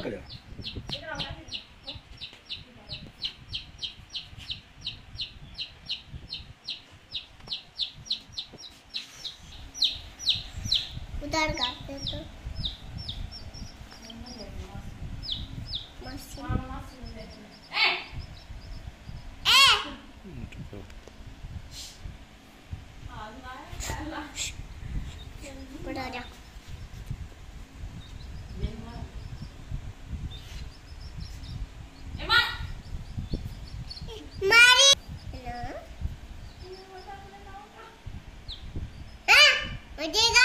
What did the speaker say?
करो उधर काटते तो बड़ा जा मारी मुझे